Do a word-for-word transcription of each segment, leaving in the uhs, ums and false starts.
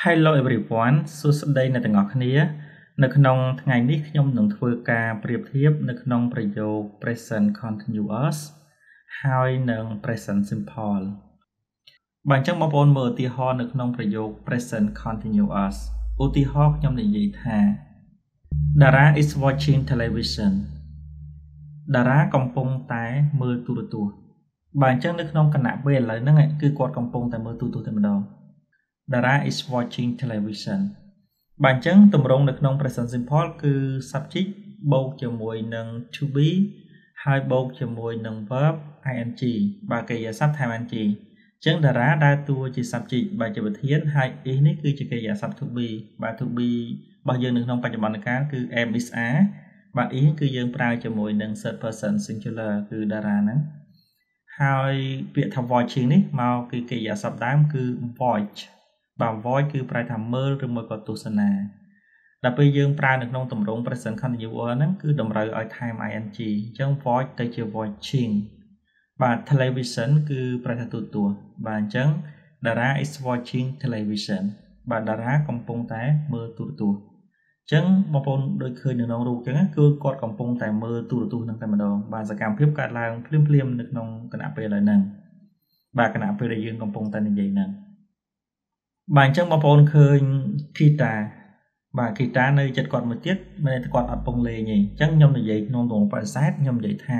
Hello everyone សួស្តីអ្នកទាំងអស់គ្នានៅក្នុងថ្ងៃនេះខ្ញុំនឹងធ្វើការប្រៀបធៀបនៅក្នុងប្រយោគ present continuous ហើយនឹង present simple បើអញ្ចឹងបងប្អូនមើលឧទាហរណ៍នៅក្នុងប្រយោគ present continuous ឧទាហរណ៍ខ្ញុំនិយាយថា Dara is watching television Dara កំពុងតែមើលទូរទស្សន៍បើអញ្ចឹងនៅក្នុងគណៈពេលឥឡូវហ្នឹងគឺគាត់កំពុងតែមើលទូរទស្សន៍តែម្ដងDara is watching television បើអញ្ចឹងទម្រង់នៅក្នុង present simple គឺ subject បូកជាមួយនឹង to be ហើយបូកជាមួយនឹង verb ing បើកិរិយាសព្ទ time ing អញ្ចឹង Dara ដើរតួជា subject បើជាប្រធានហើយ is នេះគឺជាកិរិយាសព្ទ to be បើ to be របស់យើងនៅក្នុងបច្ចុប្បន្នកាលគឺ am is are បើ is គឺយើងប្រើជាមួយនឹង third person singular គឺ Dara ហ្នឹងហើយពាក្យថា watching នេះមកគឺកិរិយាសព្ទដើមគឺ watchបើ watch គឺប្រែថាមើលឬមួយក៏ទស្សនាដល់ពេលយើងប្រើនៅក្នុងទម្រង់ present continuous ហ្នឹងគឺតម្រូវឲ្យ time ing អញ្ចឹង watch ទៅជា watching បាទ television គឺប្រែថាទូរទស្សន៍បាទអញ្ចឹង Dara is watching television បាទ Dara កំពុងតែមើលទូរទស្សន៍អញ្ចឹងបងប្អូនដូចឃើញនៅក្នុងរូបអញ្ចឹងគឺគាត់កំពុងតែមើលទូរទស្សន៍ហ្នឹងតែម្ដងបាទសកម្មភាពកើតឡើងភ្លាមៗនៅក្នុងគណៈពេលហ្នឹងបាទគណៈពេលដែលយើងកំពុងតែនិយាយហ្នឹងបាទអញ្ចឹងបងប្អូនឃើញ guitar បាទ guitar នៅចិត្តគាត់មួយទៀតមិនថាគាត់អត់ពងលេងទេអញ្ចឹងខ្ញុំនិយាយក្នុងទម្រង់បរិស័ទខ្ញុំនិយាយថា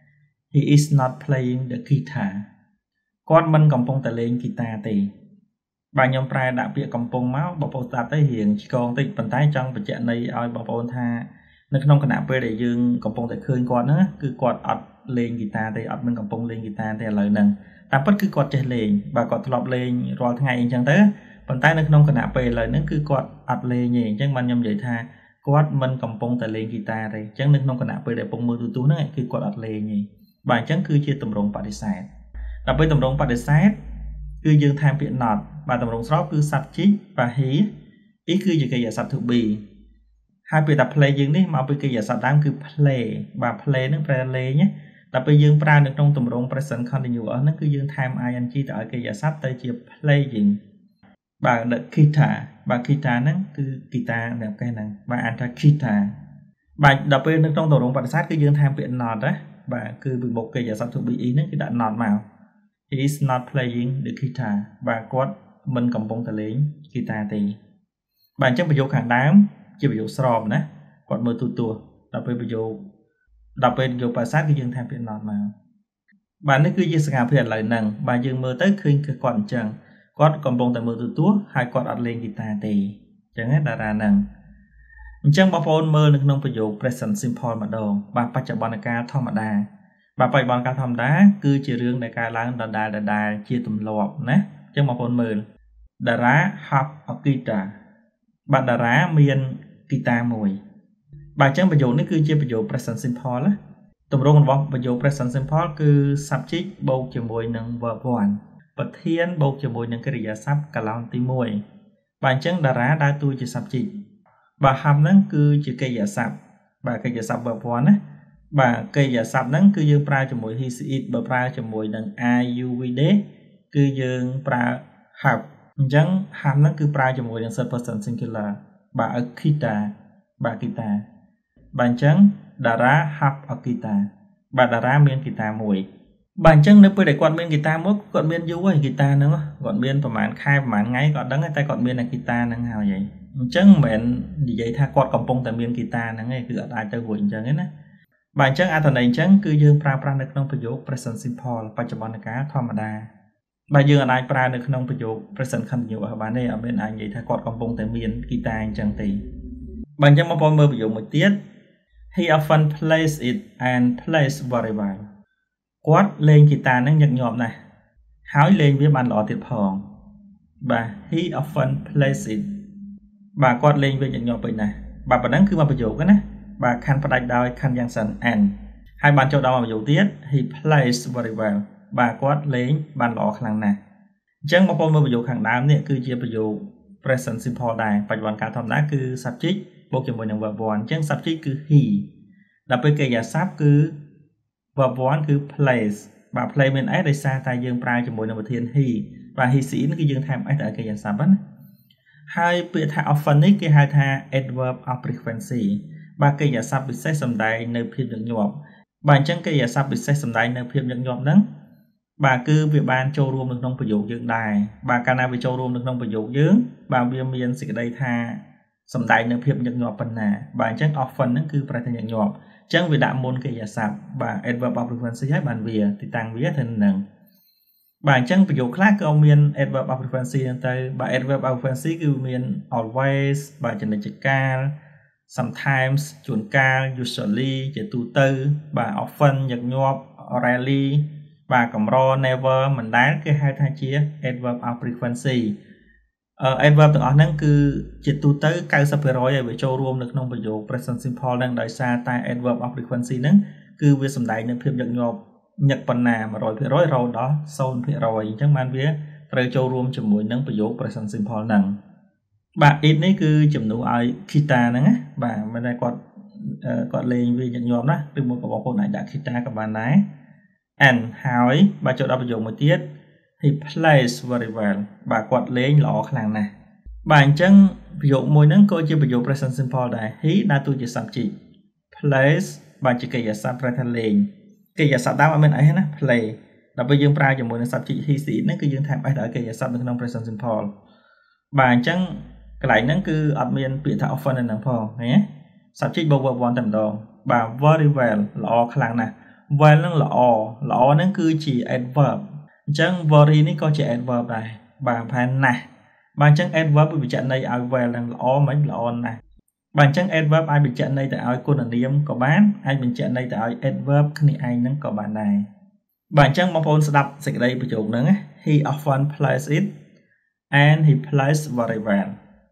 he is not playing the guitar គាត់មិនកំពុងតែលេង guitar ទេបាទខ្ញុំប្រែដាក់ពាក្យកំពុងមកបងប្អូនស្ដាប់ទៅរៀងឆ្កងតិចប៉ុន្តែចង់បញ្ជាក់ន័យឲ្យបងប្អូនថានៅក្នុងគណៈពេលដែលយើងកំពុងតែឃើញគាត់ហ្នឹងគឺគាត់អត់លេង guitar ទេអត់មិនកំពុងលេង guitar ទេឥឡូវហ្នឹងតាមពិតគឺគាត់ចេះលេងបាទគាត់ធ្លាប់លេងរាល់ថ្ងៃអញ្ចឹងទៅប៉ុន្តែនៅក្នុងគណៈពេលឥឡូវហ្នឹងគឺគាត់អត់លេងទេអញ្ចឹងបានខ្ញុំនិយាយថាគាត់មិនកំពុងតែលេងហ្គីតាទេអញ្ចឹងនៅក្នុងគណៈពេលដែលពងមើលទូរទស្សន៍ហ្នឹងគឺគាត់អត់លេងទេបាទអញ្ចឹងគឺជាទម្រង់បដិសេធដល់ពេលទម្រង់បដិសេធគឺយើងថែមពាក្យ not បាទទម្រង់ស្របគឺ subject បាទ he is គឺជាកិរិយាសព្ទ to be ហើយពេលតែ play យើងនេះមកពីកិរិយាសព្ទដើមគឺ play បាទ play ហ្នឹងប្រែលេងដល់ពេលយើងប្រើនៅក្នុងទម្រង់ present continuous ហ្នឹងគឺយើងថែម ing ទៅឲ្យកិរិយាសព្ទទៅជា playing បាទ the guitar បាទ guitar ហ្នឹងគឺ guitar នៅកេះហ្នឹងបាទអានថា guitar បាទដល់ពេលនៅក្នុងទម្រង់បដិសេធគឺយើងថែមពាក្យ not ណាបាទគឺពីមុខកិរិយាសព្ទ to be ហ្នឹងគឺដាក់ not មក he is not playing the guitar បាទគាត់មិនកំពុងតែលេង guitar ទេបាទអញ្ចឹងប្រយោគខាងដើមជាប្រយោគស្របណាគាត់មើលទូរទស្សន៍ដល់ពេលប្រយោគដល់ពេលយកភាសាគឺយើងថែមពាក្យ not មកបាទនេះគឺជាសកម្មភាពឥឡូវហ្នឹងបាទយើងមើលទៅឃើញគឺគាត់អញ្ចឹងគាត់កំពុងតែមើលទូរទស្សន៍ហើយគាត់អត់លេងហ្គីតាទេអញ្ចឹងណាតារាហ្នឹងអញ្ចឹងបងប្អូនមើលនៅក្នុងប្រយោគ present simple ម្ដងបាទបច្ចុប្បន្នកាលធម្មតាបាទបច្ចុប្បន្នកាលធម្មតាគឺជារឿងដែលកើតឡើងដដែលដដែលជាទម្លាប់ណាអញ្ចឹងបងប្អូនមើល Dara have a guitar បាទ Dara មានហ្គីតាមួយបាទអញ្ចឹងប្រយោគនេះគឺជាប្រយោគ present simple ណាទម្រង់របស់ប្រយោគ present simple គឺ subject បូកជាមួយនឹង verb one ប្រធានបូកជាមួយនឹងកិរិយាសព្ទកាឡោនទីមួយបាទអញ្ចឹង Dara ដើរតួជា subject បាទ have ហ្នឹងគឺជាកិរិយាសព្ទបាទកិរិយាសព្ទ verb one ណាបាទកិរិយាសព្ទហ្នឹងគឺយើងប្រើជាមួយ he she it បើប្រើជាមួយនឹង I you we they គឺយើងប្រើ have អញ្ចឹង have ហ្នឹងគឺប្រើជាមួយនឹង third person singular បាទ a guitar បាទ guitar បាទអញ្ចឹង Dara have a guitar បាទ Dara មានហ្គីតាមួយបាទអញ្ចឹងនៅពេលដែលគាត់មានហ្គីតាមួយគាត់មានយូរហើយហ្គីតាហ្នឹងគាត់មានប្រហែលខែប្រហែលថ្ងៃគាត់ដឹងតែគាត់មានហ្គីតាហ្នឹងហើយអញ្ចឹងមិនមែននិយាយថាគាត់កំពុងតែមានហ្គីតាហ្នឹងទេគឺអត់អាចទៅរួចអញ្ចឹងទេណាបាទអញ្ចឹងអត្ថន័យអញ្ចឹងគឺយើងប្រើប្រាស់នៅក្នុងប្រយោគ present simple បច្ចុប្បន្នកាលធម្មតាបាទយើងអាចប្រើនៅក្នុងប្រយោគ present continuous បានទេអត់មានអាចនិយាយថាគាត់កំពុងតែមានហ្គីតាអញ្ចឹងទេបាទអញ្ចឹងបងប្អូនមើលប្រយោគមួយទៀត he often plays it and plays very well គាត់លេងហ្គីតាហ្នឹងញឹកញាប់ណាស់ហើយលេងវាបានល្អទៀតផងបាទ he often plays it បាទគាត់លេងវាញឹកញាប់ពេកណាស់បាទប៉ុណ្ណឹងគឺមកប្រយោគណាបាទខណ្ឌផ្ដាច់ដោយខណ្ឌយ៉ាងសិន and ហើយបានចូលដល់មកប្រយោគទៀត he plays very well បាទគាត់លេងបានល្អខ្លាំងណាស់អញ្ចឹងបងប្អូនមើលប្រយោគខាងដើមនេះគឺជាប្រយោគ present simple ដែរបច្ចុប្បន្នកាលធម្មតាគឺ subject បូកជាមួយនឹង verb one អញ្ចឹង subject គឺ he ដល់ពេលកិរិយាសព្ទគឺ verb one គឺ plays បាទ play មាន s ដោយសារតែយើងប្រើជាមួយនឹងប្រធាន he បាទ he she គឺយើងថែម s ទៅឲ្យកិរិយាសព្ទណា hai bị tha often ní cái hai tha adverb of frequency ba cái giả sắp bị xét sầm đại nơi phim nhượng nhọp bạn chẳng cái giả sắp bị xét sầm đại nơi phim nhượng nhọp nắng bà cứ việc ban châu rùm được nôngประโยค dương đài bà ca nào bị châu rùm được nôngประโยค dương bà viêm miên sẽ đây tha sầm đại nơi phim nhượng nhọp phần nà bạn chẳng often nó cứ phải thành nhượng nhọp chẳng vì đã môn cái giả sắp bà adverb of frequency hết bàn vía thì tăng vía thân nặng bạn chẳngประโยค khác có miên adverb of frequency nên tới bà adverb of frequency cứ miên always bà chân là chữ ca sometimes chuẩn ca usually chữ tu tư bà often nhật nhọp rarely bà cầm ro never mình đá cái hai thay chia adverb of frequency uh, adverb từ đó nó cứ chữ tu tư cao sắp rồi với châu rùm được nôngประโยค present simple đang đợi xa tại adverb of frequency nó cứ việc sầm đại nên phim nhật nhọp nhật phần nào mà rồi phía rồi rồi đó sau phía rồi chẳng mang vía rồi châu rùm chùm mũi nângประโยค present simple nặng bà ít này cứ chùm nụ ai kita nè bà bên đây còn còn lên vì nhận nhóm đó từ một cái bộ này đã kita các bạn này and hỏi bà cho đọc dụng một tiết he plays very well bà quạt lên lọ khang nè bà chân ví dụ mỗi nâng coi chưa ví dụ present simple này he đã tôi chỉ sắp chỉ plays bà chỉ cái sắp ra thành lên cái giả sắp đáp ở bên ấy nè play đọc bây dương pra cho mỗi nâng sắp chỉ he sĩ nó cứ dương thảm ấy đợi cái giả sắp được nông present simple bà chân cái lại nó cứ admin bị thảo phân nên nặng phò nhé sắp chỉ bao bao tầm đó bà very well lọ khang nè well nó lọ lọ nó cứ chỉ adverb chẳng very ní có chỉ adverb này bà phải nè bà chẳng adverb bị chặn đây ai well là lọ mấy lọ nè bà chẳng adverb ai bị chặn đây tại ai cô là điểm có bán ai bị chặn đây tại ai adverb cái ai nó có bạn này bà chẳng mong phone đọc sẽ đây bị chuột nữa he often plays it and he plays very well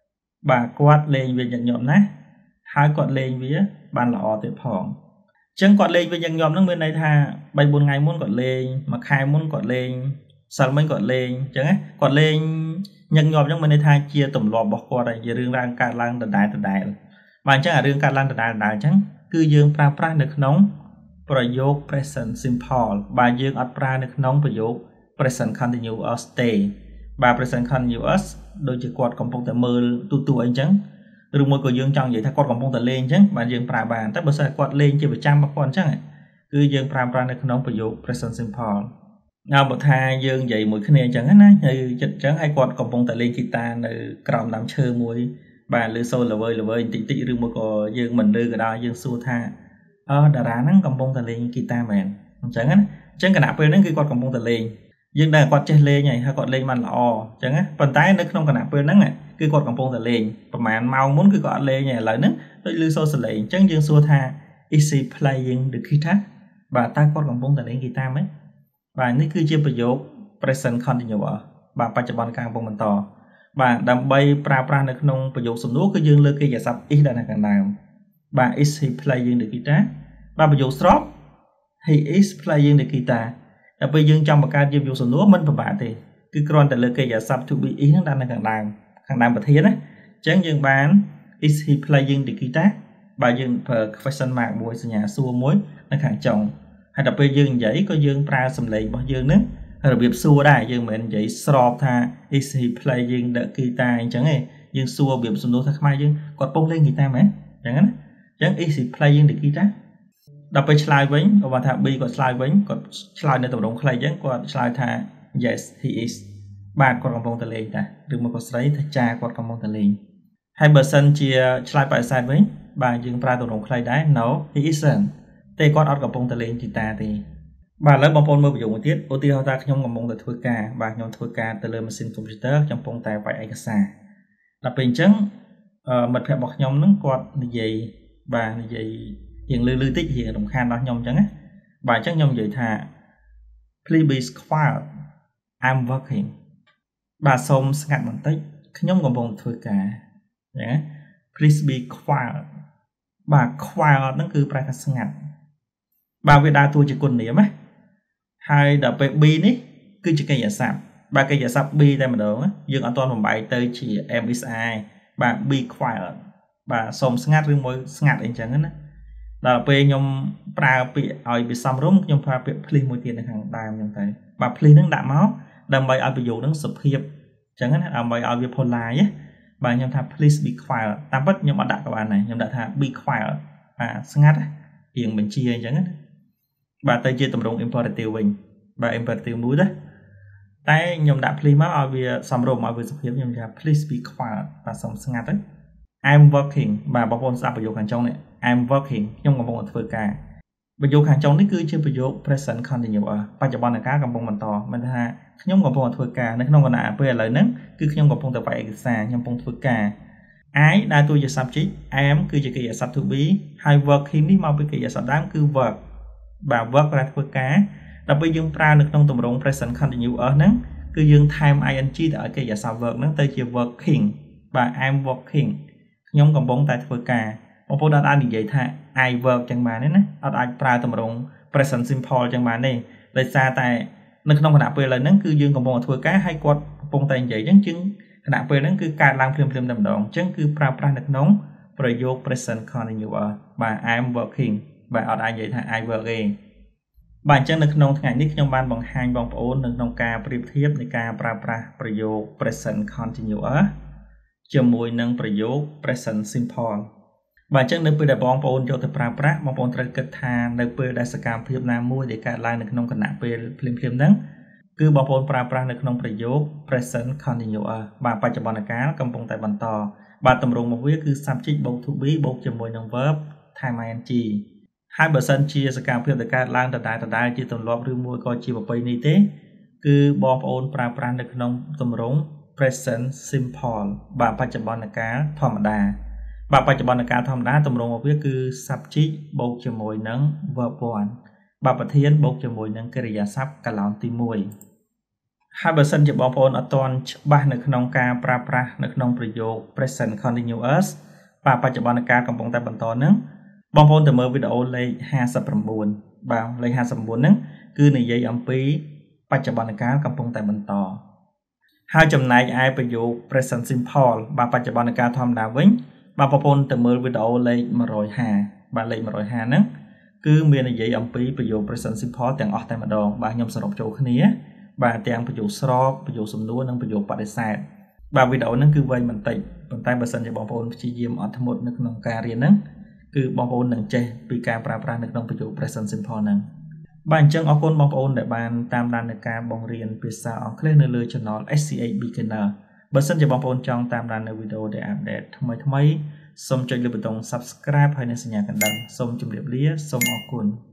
bà quát lên về nhận nhộm nè hai quát lên với bàn lọ tuyệt phòng chẳng quát lên về nhận nhộm nó bên này tha bay bốn ngày muốn quát lên mà khai muốn quát lên sao mới quát lên chẳng á quát lên nhận nhộm trong bên này tha chia tổng lọ bọc qua đây giờ riêng ra cả lang đợt đại đợt đại bạn chẳng là riêng cả lang đợt đại đại chẳng cứ dương pra pra được nóngประโยค present simple bà dương ở pra được nóngประโยค present continuous stay bà present continuous đôi chữ quạt cầm phong tại mơ tu tu anh chẳng rồi mỗi người dương trong vậy thay quạt cầm phong tại lên chẳng bạn dương pra bàn tất bữa sau quạt lên chỉ phải trăm bác quan chẳng cứ dương pra pra được nóngประโยค present simple nào một thai dương vậy mỗi cái này chẳng hết á như chẳng hay quạt cầm phong tại lên guitar nơi cầm làm chơi muối bà lư sôi là vơi là vơi tí tí rồi mỗi người dương mình đưa cái đó dương xua tha ờ đà ra nắng cầm phong tại lên guitar mền chẳng hết chẳng cả nạp bên nó cứ quạt cầm phong tại lên dương đây quạt chơi lên này hay quạt lên màn lọ chẳng á phần tái nó không cần nạp bên nắng này cứ quạt cầm phong tại lên và màn mau muốn cứ quạt lên này lại nấc tôi lưu sôi sợi lên chẳng dương xua tha easy playing the guitar bà ta quạt cầm phong tại lên guitar mấy vàនេះគឺជាប្រយោគ present continuous បាទបច្ចុប្បន្នកាលកំពុងបន្តបាទដើម្បីប្រើប្រាស់នៅក្នុងប្រយោគសំណួរគឺយើងលើកកិរិយាសព្ទ is ដែលនៅខាងដើមបាទ is he playing the guitar បាទប្រយោគស្រប he is playing the guitar ដល់ពេលយើងចង់បង្កើតជាប្រយោគសំណួរមិនពិបាកទេគឺគ្រាន់តែលើកកិរិយាសព្ទ to be is ហ្នឹងដាក់នៅខាងដើមខាងដើមប្រធានណាអញ្ចឹងយើងបាន is he playing the guitar បាទយើងប្រើ question mark មួយសញ្ញាសួរមួយនៅខាងចុងហើយដល់ពេលយើងនិយាយក៏យើងប្រើសំឡេងរបស់យើងហ្នឹងរបៀបសួរដែរយើងមិនមែននិយាយស្របថា is he playing the guitar អញ្ចឹងទេយើងសួររបៀបសំណួរថាខ្មែរយើងគាត់ពុំលេងហ្គីតាមែនអញ្ចឹងណាអញ្ចឹង is he playing the guitar ដល់ពេលឆ្លើយវិញគាត់ថា B គាត់ឆ្លើយវិញគាត់ឆ្លើយនៅទម្រង់ខ្លីអញ្ចឹងគាត់ឆ្លើយថា yes he is បាទគាត់កំពុងតែលេងតាឬមកគាត់ស្រីថាចាគាត់កំពុងតែលេងហើយបើសិនជាឆ្លើយបដិសេធវិញបាទយើងប្រើទម្រង់ខ្លីដែរ no he isn'tតែគាត់អត់កំពុងតែលេងហ្គីតាទេបាទឥឡូវបងប្អូនមើលប្រយោគមួយទៀតឧទាហរណ៍ថាខ្ញុំកំពុងតែធ្វើការបាទខ្ញុំធ្វើការទៅលើម៉ាស៊ីនកុំព្យូទ័រខ្ញុំកំពុងតែវាយឯកសារដល់ពេលអញ្ចឹងមិត្តភក្តិរបស់ខ្ញុំនឹងគាត់និយាយបាទនិយាយរៀងលឺលឺតិចរៀងរំខានដល់ខ្ញុំអញ្ចឹងណាបាទអញ្ចឹងខ្ញុំនិយាយថា please be quiet I'm working បាទសូមស្ងាត់បន្តិចខ្ញុំកំពុងធ្វើការណា please be quiet បាទ quiet ហ្នឹងគឺប្រែថាស្ងាត់បាទវាដើរតួជាគុណនាមណាហើយដល់ពេល B នេះគឺជាកិរិយាសព្ទបាទកិរិយាសព្ទ B តែម្ដងយើងអត់ទាន់បំបែកទៅជា M is I បាទ be quiet បាទសូមស្ងាត់ឬមួយស្ងាត់អីចឹងណាដល់ពេលខ្ញុំប្រើពាក្យឲ្យវាសមរម្យខ្ញុំប្រើពាក្យ please មួយទៀតនៅខាងដើមចឹងទៅបាទ please ហ្នឹងដាក់មកដើម្បីឲ្យប្រយោគហ្នឹងសុភាពចឹងណាដើម្បីឲ្យវា polite bà nhầm thà please be quiet tam bất nhầm ở đại các bạn này nhầm đã thà be quiet bà ngắt hiện mình chia chẳng bà tới chia tầm rộng imperative mình bà imperative mũi đấy tại nhầm đã please mà ở việc xăm rộng ở việc sắp hiệp nhầm thà please be quiet bà xong ngắt đấy I'm working bà bảo con sắp vào hàng trong này I'm working nhầm còn một thời cả bây giờ hàng trong này cứ chưa bây giờ present continuous bây giờ bọn này cá cầm bông mình to mình ha nhóm còn phong thưa cả nó không còn là về lời nắng cứ nhóm còn phong tập vậy xa nhóm phong thưa cả ái đa tôi giờ subject em cứ chỉ cái sub to be hai working đi mau với cái sub đám cứ work bà work ra thưa cả đặc biệt dương pra được trong tầm rộng present continuous ở nắng cứ dương time ing ở cái sub work nó tới chiều working bà I'm working nhóm còn bông tại thưa cả một phố đã đi vậy thà I work chẳng mà đấy nè ở ai pra tầm rộng present simple chẳng mà này lấy xa tại nó không có nạp về lời nắng cứ dương còn một thua cá hay quật bông tay vậy chẳng chứng nạp về nắng cứ cài làm phim phim đầm đòn chẳng cứ pra pra được nóngประโยค present continuous bà I'm working bà ở đây vậy thà I working bà chẳng được nông ngàyนี้ខ្ញុំបានបង្ហាញបងប្អូននៅក្នុងការប្រៀបធៀបនៃការប្រើប្រាស់ប្រយោគ present continuous ជាមួយនឹងប្រយោគ present simple បាទអញ្ចឹងនៅពេលដែលបងប្អូនយកទៅប្រើប្រាស់បងប្អូនត្រូវគិតថានៅពេលដែលសកម្មភាពណាមួយដែលកើតឡើងនៅក្នុងគណៈពេលភ្លាមៗហ្នឹងគឺបងប្អូនប្រើប្រាស់នៅក្នុងប្រយោគ present continuous បាទបច្ចុប្បន្នកាលកំពុងតែបន្តបាទទម្រង់មកវាគឺ subject បូក to be បូកជាមួយនឹង verb time ing ហើយបើសិនជាសកម្មភាពដែលកើតឡើងដដែលដដែលជាទម្លាប់ឬមួយក៏ជាប្រពៃណីទេគឺបងប្អូនប្រើប្រាស់នៅក្នុងទម្រង់ present simple បាទបច្ចុប្បន្នកាលធម្មតាបាទបច្ចុប្បន្នកាលធម្មតាទម្រង់របស់វាគឺ subject បូកជាមួយនឹង verb one បាទប្រធានបូកជាមួយនឹងកិរិយាសព្ទកាឡោនទីមួយហើយបើសិនជាបងប្អូនអត់ទាន់ច្បាស់នៅក្នុងការប្រើប្រាស់នៅក្នុងប្រយោគ present continuous បាទបច្ចុប្បន្នកាលកំពុងតែបន្តនឹងបងប្អូនទៅមើលវីដេអូលេខห้าสิบเก้าបាទលេខห้าสิบเก้าហ្នឹងគឺនិយាយអំពីបច្ចុប្បន្នកាលកំពុងតែបន្តហើយចំណែកឯប្រយោគ present simple បាទបច្ចុប្បន្នកាលធម្មតាវិញបាទបងប្អូនទៅមើលវីដេអូលេខmột trăm hai mươiបាទលេខmột trăm hai mươiហ្នឹងគឺមាននិយាយអំពីប្រយោគ present simple ទាំងអស់តែម្ដងបាទខ្ញុំសរុបចូលគ្នាបាទទាំងប្រយោគស្របប្រយោគសំណួរនិងប្រយោគបដិសេធបាទវីដេអូហ្នឹងគឺវែងបន្តិចប៉ុន្តែបើសិនជាបងប្អូនព្យាយាមអត់ធ្មត់នៅក្នុងការរៀនហ្នឹងគឺបងប្អូននឹងចេះពីការប្រើប្រាស់នៅក្នុងប្រយោគ present simple ហ្នឹងបាទអញ្ចឹងអរគុណបងប្អូនដែលបានតាមដាននៅការបង្រៀនភាសាអង់គ្លេសនៅលើ Channel เอส ซี เอช Beginner បើសិនជាបងប្អូនចង់តាមដាននៅវីដេអូដែលអាប់ដេតថ្មីៗសូមចុចលើប៊ូតុង Subscribe ហើយនិងសញ្ញាកណ្ដឹងសូមជម្រាបលាសូមអរគុណ